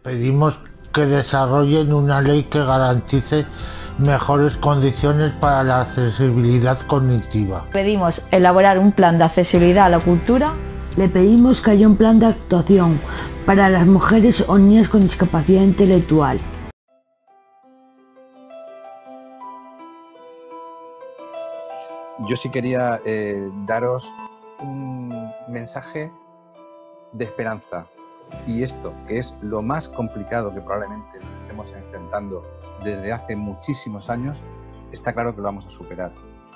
Pedimos que desarrollen una ley que garantice mejores condiciones para la accesibilidad cognitiva. Pedimos elaborar un plan de accesibilidad a la cultura. Le pedimos que haya un plan de actuación para las mujeres o niñas con discapacidad intelectual. Yo sí quería daros un mensaje de esperanza. Y esto, que es lo más complicado que probablemente estemos enfrentando desde hace muchísimos años, está claro que lo vamos a superar.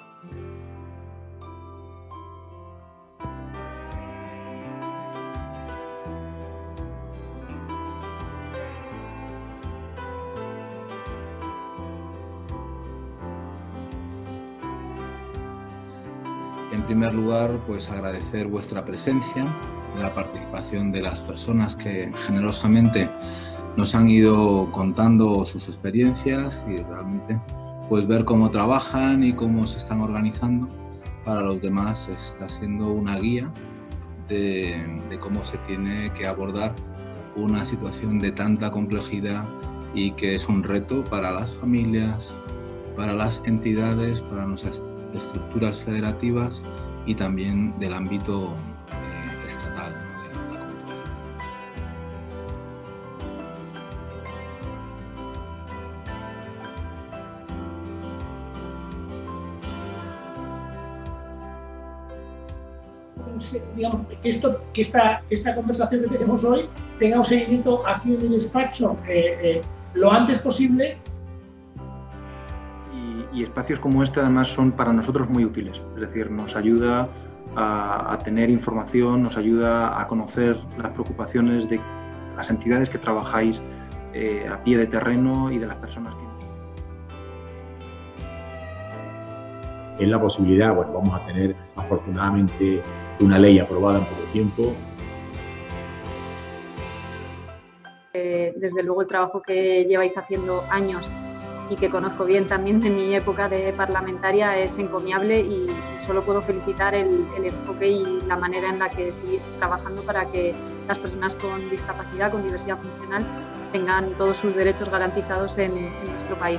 En primer lugar, pues agradecer vuestra presencia, la participación de las personas que generosamente nos han ido contando sus experiencias y realmente pues ver cómo trabajan y cómo se están organizando para los demás está siendo una guía de cómo se tiene que abordar una situación de tanta complejidad y que es un reto para las familias, para las entidades, para nuestras estructuras federativas y también del ámbito estatal. Digamos, que esta conversación que tenemos hoy tenga un seguimiento aquí en el despacho lo antes posible. Y espacios como este además son para nosotros muy útiles, es decir, nos ayuda a tener información, nos ayuda a conocer las preocupaciones de las entidades que trabajáis a pie de terreno y de las personas que... En la posibilidad, bueno, vamos a tener afortunadamente una ley aprobada en poco tiempo. Desde luego el trabajo que lleváis haciendo años y que conozco bien también de mi época de parlamentaria es encomiable y solo puedo felicitar el enfoque y la manera en la que seguís trabajando para que las personas con discapacidad, con diversidad funcional, tengan todos sus derechos garantizados en nuestro país.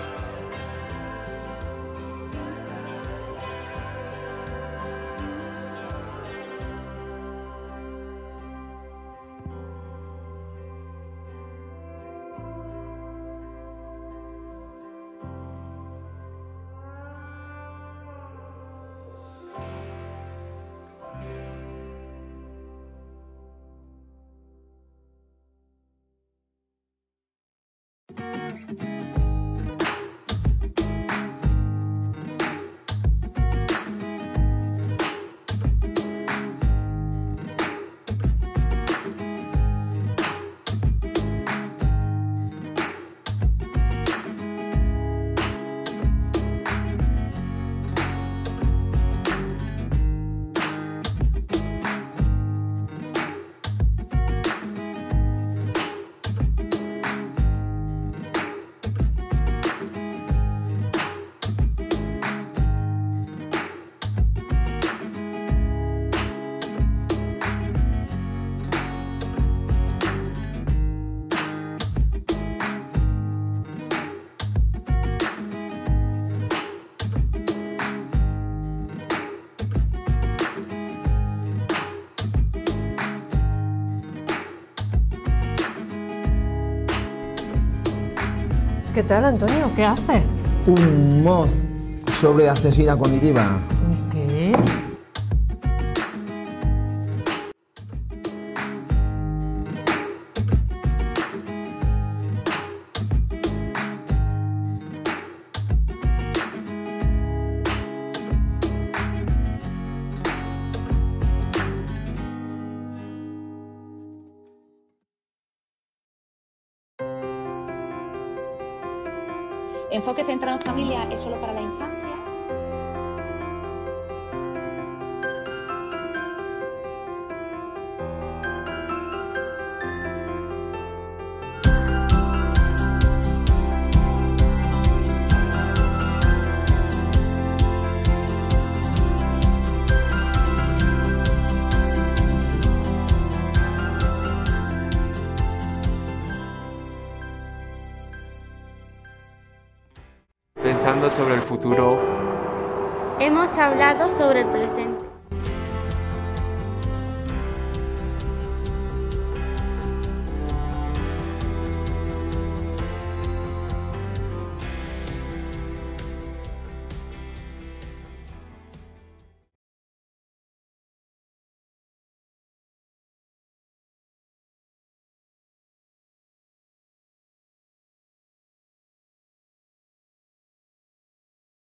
¿Qué tal, Antonio? ¿Qué haces? Un mod sobre accesibilidad cognitiva. ¿Qué? Enfoque centrado en familia es solo para la infancia. sobre el futuro. Hemos hablado sobre el presente.